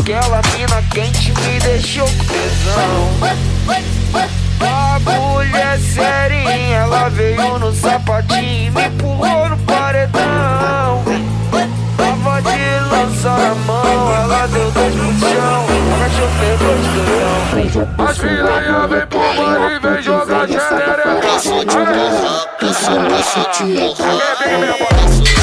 Aquela mina quente me deixou com tesão. A mulher serinha, ela veio no sapatinho e me pulou no paredão. Tava de lançar a mão, ela deu dois no chão. Agachou, pegou de doidão. As piranha vem pro baile e vem jogar xerereca. Eu sou de morro, eu sou de morro.